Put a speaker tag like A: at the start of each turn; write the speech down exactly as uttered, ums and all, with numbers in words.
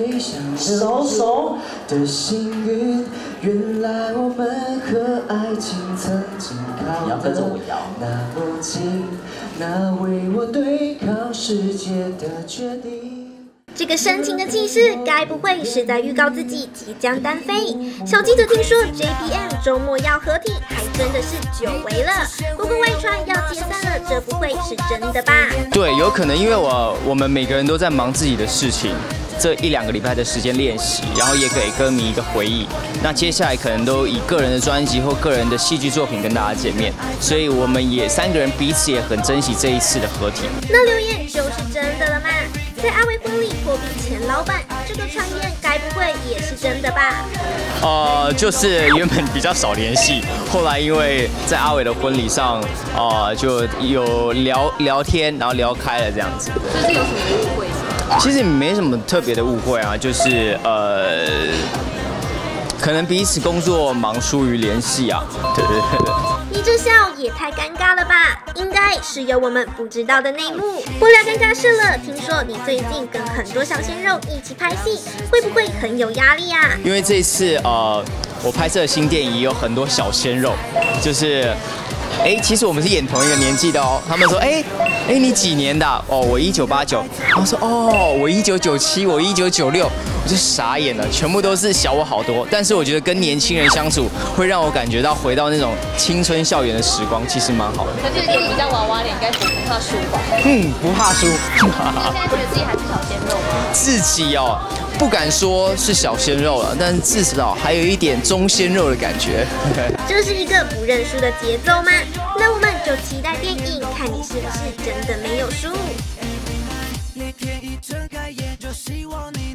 A: 飞翔手手的幸运，原来我们和爱情曾经靠得那么近，那为我对抗世界的决定。
B: 这个深情的气势，该不会是在预告自己即将单飞？小记者听说 J P M 周末要合体，还真的是久违了。不过外传要解散了，这不会是真的吧？
C: 对，有可能，因为我我们每个人都在忙自己的事情，这一两个礼拜的时间练习，然后也给歌迷一个回忆。那接下来可能都以个人的专辑或个人的戏剧作品跟大家见面，所以我们也三个人彼此也很珍惜这一次的合体。
B: 那留言就是真的了吗？ 在阿伟婚礼破壁前老板，这个传言该不会也是真的吧？
C: 呃，就是原本比较少联系，后来因为在阿伟的婚礼上，呃，就有聊聊天，然后聊开了这样子。
D: 就是有什么误会吗？
C: 其实没什么特别的误会啊，就是呃，可能彼此工作忙疏于联系啊。对对对对。
B: 你这笑也太尴尬了吧？应该是有我们不知道的内幕。不聊尴尬事了，听说你最近跟很多小鲜肉一起拍戏，会不会很有压力啊？
C: 因为这一次呃，我拍摄的新电影也有很多小鲜肉，就是，哎，其实我们是演同一个年纪的哦。他们说，哎，哎，你几年的啊？哦，我一九八九。我说，哦，我一九九七，我一九九六。 我就傻眼了，全部都是小我好多。但是我觉得跟年轻人相处，会让我感觉到回到那种青春校园的时光，其实蛮好的。
D: 可是脸比较娃娃脸，应该不怕输吧？
C: 嗯，不怕输。
D: 你现在觉得自己还是小鲜肉吗？
C: 自己哦，不敢说是小鲜肉了，但至少还有一点中鲜肉的感觉。
B: 这是一个不认输的节奏吗？那我们就期待电影，看你是不是真的没有输。那天一睁开眼就希望你。